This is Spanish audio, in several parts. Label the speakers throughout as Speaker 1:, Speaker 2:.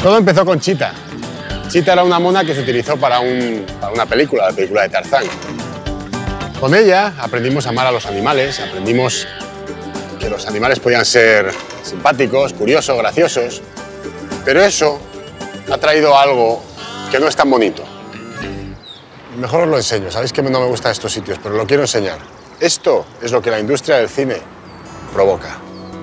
Speaker 1: Todo empezó con Chita. Chita era una mona que se utilizó para una película, la película de Tarzán. Con ella aprendimos a amar a los animales, aprendimos que los animales podían ser simpáticos, curiosos, graciosos, pero eso ha traído algo que no es tan bonito. Mejor os lo enseño, sabéis que no me gustan estos sitios, pero lo quiero enseñar. Esto es lo que la industria del cine provoca.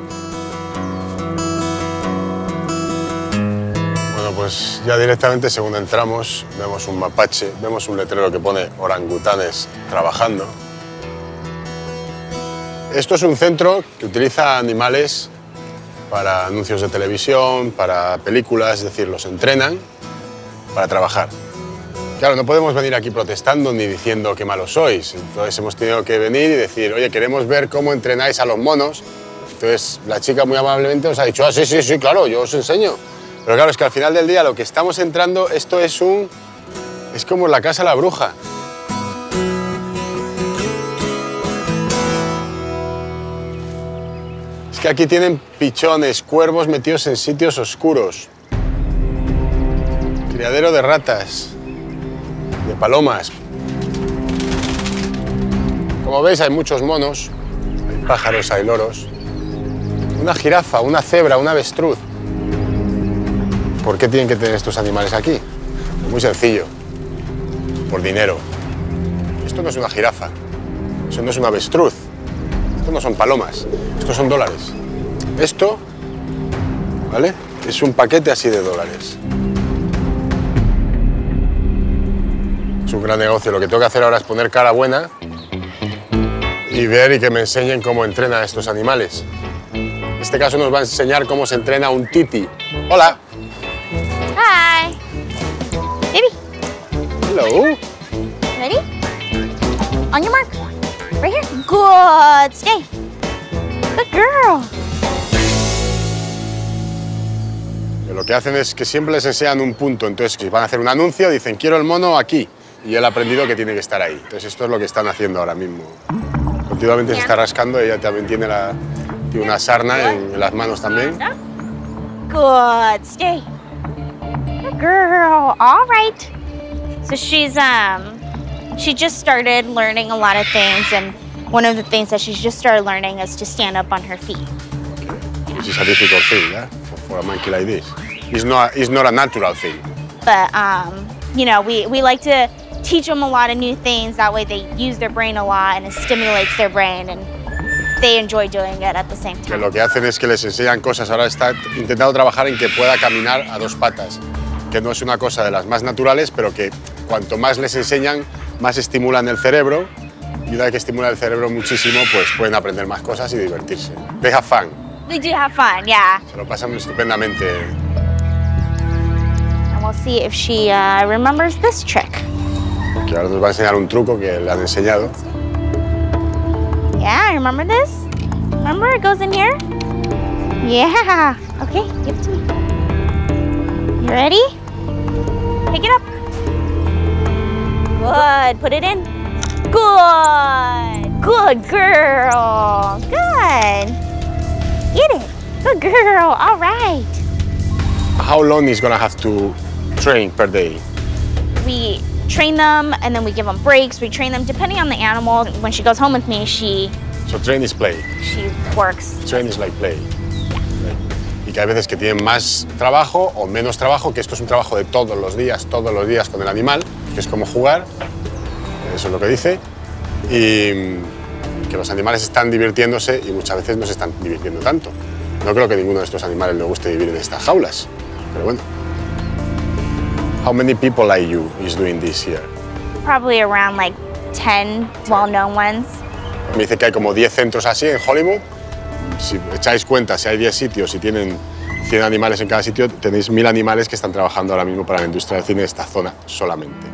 Speaker 1: Bueno, pues ya directamente según entramos vemos un mapache, vemos un letrero que pone orangutanes trabajando. Esto es un centro que utiliza animales para anuncios de televisión, para películas, es decir, los entrenan para trabajar. Claro, no podemos venir aquí protestando ni diciendo qué malos sois. Entonces hemos tenido que venir y decir, oye, queremos ver cómo entrenáis a los monos. Entonces la chica muy amablemente nos ha dicho, ah, sí, sí, sí, claro, yo os enseño. Pero claro, es que al final del día lo que estamos entrando, esto es como la casa de la bruja. Es que aquí tienen pichones, cuervos metidos en sitios oscuros. Criadero de ratas. De palomas. Como veis, hay muchos monos, hay pájaros, hay loros. Una jirafa, una cebra, un avestruz. ¿Por qué tienen que tener estos animales aquí? Muy sencillo. Por dinero. Esto no es una jirafa. Eso no es un avestruz. Esto no son palomas. Estos son dólares. Esto, ¿vale? Es un paquete así de dólares. Es un gran negocio. Lo que tengo que hacer ahora es poner cara buena y ver y que me enseñen cómo entrenan a estos animales. En este caso nos va a enseñar cómo se entrena un titi. ¡Hola!
Speaker 2: Hi! Baby!
Speaker 1: Hello!
Speaker 2: Ready? On your mark. Right here. Good. Stay. Good girl.
Speaker 1: Lo que hacen es que siempre les enseñan un punto. Entonces, si van a hacer un anuncio, dicen, quiero el mono aquí. Y él ha aprendido que tiene que estar ahí. Entonces esto es lo que están haciendo ahora mismo. Continuamente se está rascando, ella también tiene una sarna en las manos también.
Speaker 2: Good. Stay. Good girl. All right. So she just started learning a lot of things, and one of the things that she's just started learning is to stand up on her feet.
Speaker 1: Which is a difficult thing, yeah? For a monkey like this. It's not a natural thing.
Speaker 2: But you know, we like to teach them a lot of new things. That way they use their brain a lot and it stimulates their brain and they enjoy doing it at the same
Speaker 1: Que
Speaker 2: time.
Speaker 1: lo que hacen es que les enseñan cosas. Ahora está intentando trabajar en que pueda caminar a dos patas, que no es una cosa de las más naturales, pero que cuanto más les enseñan, más estimulan el cerebro. Y una vez que estimula el cerebro muchísimo, pues pueden aprender más cosas y divertirse. They have fun.
Speaker 2: They do have fun, yeah.
Speaker 1: Se lo pasan estupendamente.
Speaker 2: And we'll see if she remembers this trick.
Speaker 1: Que ahora nos va a enseñar un truco que le han enseñado.
Speaker 2: Yeah, remember this? Remember it goes in here? Yeah. Okay, give it to me. You ready? Pick it up. Good. Put it in. Good. Good girl. Good. Eat it. Good girl. All right.
Speaker 1: How long is gonna have to train per day?
Speaker 2: We train them and then we give them breaks. We train them depending on the animal. When she goes home with me, she
Speaker 1: So train is play.
Speaker 2: works.
Speaker 1: Train is like play. Y que hay veces que tienen más trabajo o menos trabajo, que esto es un trabajo de todos los días con el animal, que es como jugar, eso es lo que dice, y que los animales están divirtiéndose y muchas veces no se están divirtiendo tanto. No creo que ninguno de estos animales le guste vivir en estas jaulas, pero bueno. How many people like you is doing this here?
Speaker 2: Probably around like 10 well-known ones.
Speaker 1: Me dice que hay como 10 centros así en Hollywood. Si echáis cuenta, si hay 10 sitios y tienen 100 animales en cada sitio, tenéis 1000 animales que están trabajando ahora mismo para la industria del cine de esta zona solamente.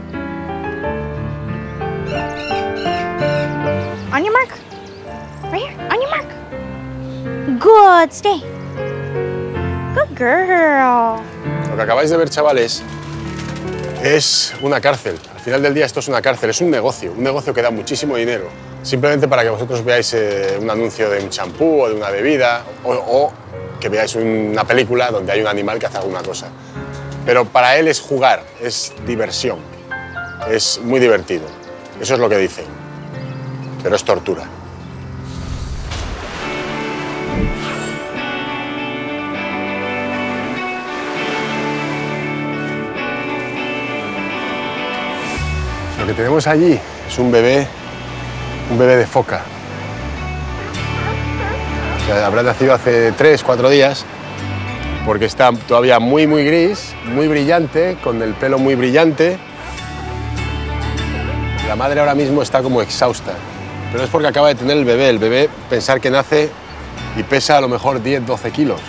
Speaker 2: On your mark. Right here. On your mark. Good. Stay. Good girl.
Speaker 1: Lo que acabáis de ver, chavales, es una cárcel. Al final del día esto es una cárcel, es un negocio que da muchísimo dinero. Simplemente para que vosotros veáis un anuncio de un champú o de una bebida o que veáis una película donde hay un animal que hace alguna cosa. pero para él es jugar, es diversión, es muy divertido. Eso es lo que dice, pero es tortura. Lo que tenemos allí es un bebé de foca. O sea, habrá nacido hace 3 o 4 días, porque está todavía muy gris, muy brillante, con el pelo muy brillante. La madre ahora mismo está como exhausta, pero es porque acaba de tener el bebé. El bebé, pensar que nace y pesa a lo mejor 10-12 kilos.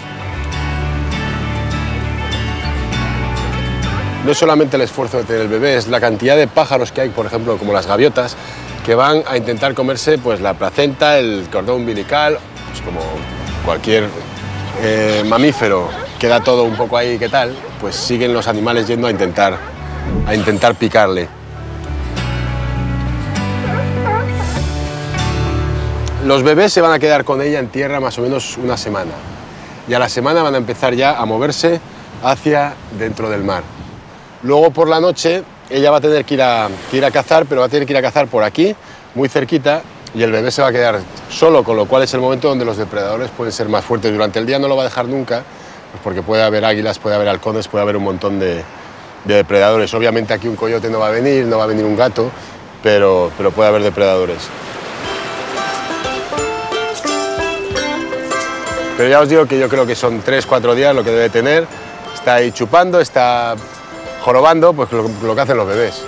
Speaker 1: No es solamente el esfuerzo de tener el bebé, es la cantidad de pájaros que hay, por ejemplo, como las gaviotas, que van a intentar comerse pues, la placenta, el cordón umbilical, pues, como cualquier mamífero, queda todo un poco ahí, ¿qué tal? Pues siguen los animales yendo a intentar picarle. Los bebés se van a quedar con ella en tierra más o menos una semana, y a la semana van a empezar ya a moverse hacia dentro del mar. Luego por la noche ella va a tener que ir a cazar, pero va a tener que ir a cazar por aquí, muy cerquita, y el bebé se va a quedar solo, con lo cual es el momento donde los depredadores pueden ser más fuertes. Durante el día no lo va a dejar nunca, pues porque puede haber águilas, puede haber halcones, puede haber un montón de depredadores. Obviamente aquí un coyote no va a venir un gato, pero puede haber depredadores. Pero ya os digo que yo creo que son 3 o 4 días lo que debe tener. Está ahí chupando, está jorobando, pues lo que hacen los bebés.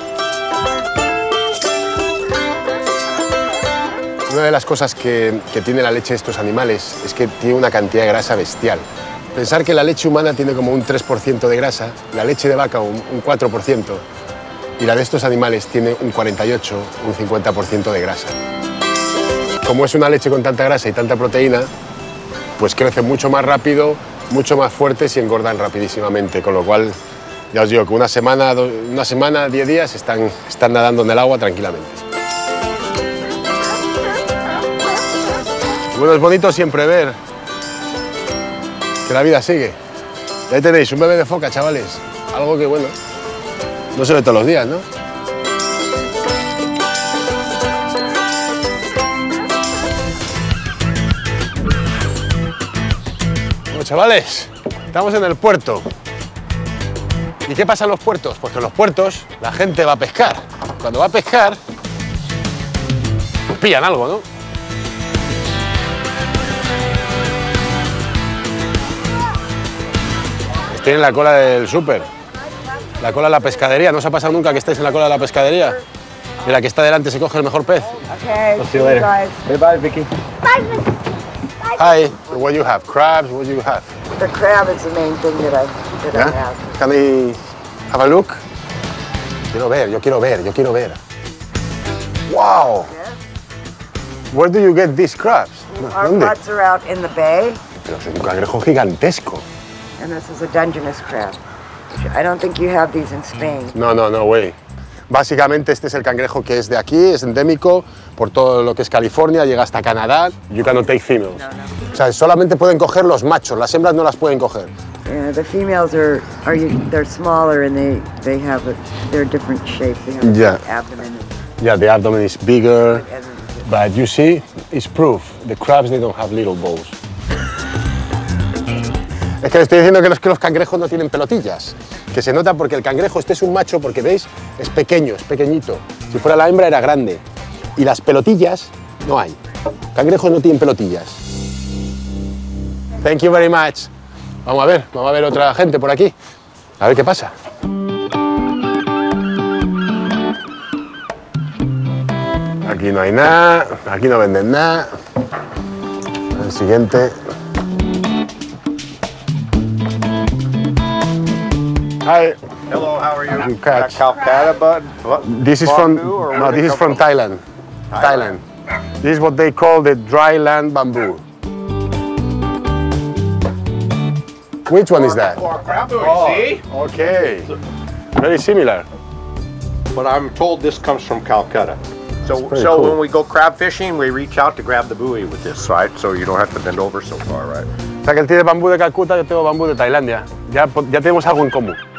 Speaker 1: Una de las cosas que tiene la leche de estos animales es que tiene una cantidad de grasa bestial. Pensar que la leche humana tiene como un 3% de grasa, la leche de vaca un 4%, y la de estos animales tiene un 48, un 50% de grasa. Como es una leche con tanta grasa y tanta proteína, pues crecen mucho más rápido, mucho más fuertes y engordan rapidísimamente, con lo cual ya os digo que una semana, 10 días están nadando en el agua tranquilamente. Bueno, es bonito siempre ver que la vida sigue. Y ahí tenéis un bebé de foca, chavales. Algo que, bueno, no se ve todos los días, ¿no? Bueno, chavales, estamos en el puerto. ¿Y qué pasa en los puertos? Pues que en los puertos la gente va a pescar. Cuando va a pescar, pues pillan algo, ¿no? Estoy en la cola del súper, la cola de la pescadería. ¿No os ha pasado nunca que estáis en la cola de la pescadería? Y la que está delante se coge el mejor pez.
Speaker 3: Okay, see you later. Bye bye, Vicky.
Speaker 2: Bye, Vicky.
Speaker 1: Hi, what do you have? Crabs, what do you have?
Speaker 3: The crab is the main thing that I have.
Speaker 1: Can I have a look? Quiero ver. Wow! Where do you get these crabs?
Speaker 3: Our pots are out in the bay.
Speaker 1: Pero es un cangrejo gigantesco.
Speaker 3: And this is a Dungeness crab. I don't think you have these in Spain.
Speaker 1: No way. Básicamente este es el cangrejo que es de aquí, es endémico por todo lo que es California, llega hasta Canadá. You cannot take females.
Speaker 3: No.
Speaker 1: O sea, solamente pueden coger los machos, las hembras no las pueden coger.
Speaker 3: The females they're smaller and they're different shape. They have
Speaker 1: Yeah.
Speaker 3: the abdomen.
Speaker 1: Yeah, the abdomen is bigger,
Speaker 3: And
Speaker 1: but you see, it's proof. The crabs, they don't have little balls. Es que le estoy diciendo que los cangrejos no tienen pelotillas, que se nota porque el cangrejo, este es un macho, porque veis, es pequeño, es pequeñito. Si fuera la hembra era grande. Y las pelotillas no hay. Cangrejos no tienen pelotillas. Thank you very much. Vamos a ver otra gente por aquí. A ver qué pasa. Aquí no hay nada, aquí no venden nada. El siguiente. Hi.
Speaker 4: Hello, how are you?
Speaker 1: You catch.
Speaker 4: Calcutta, bud?
Speaker 1: This is from Thailand. Thailand. This is what they call the dry land bamboo. Which one is that?
Speaker 4: See?
Speaker 1: Okay. Very similar.
Speaker 4: But I'm told this comes from Calcutta. So
Speaker 1: pretty cool.
Speaker 4: when we go crab fishing, we reach out to grab the buoy with this, right? So you don't have to bend over so far, right?
Speaker 1: O sea que él tiene bambú de Calcuta, yo tengo bambú de Tailandia. Ya tenemos algo en común.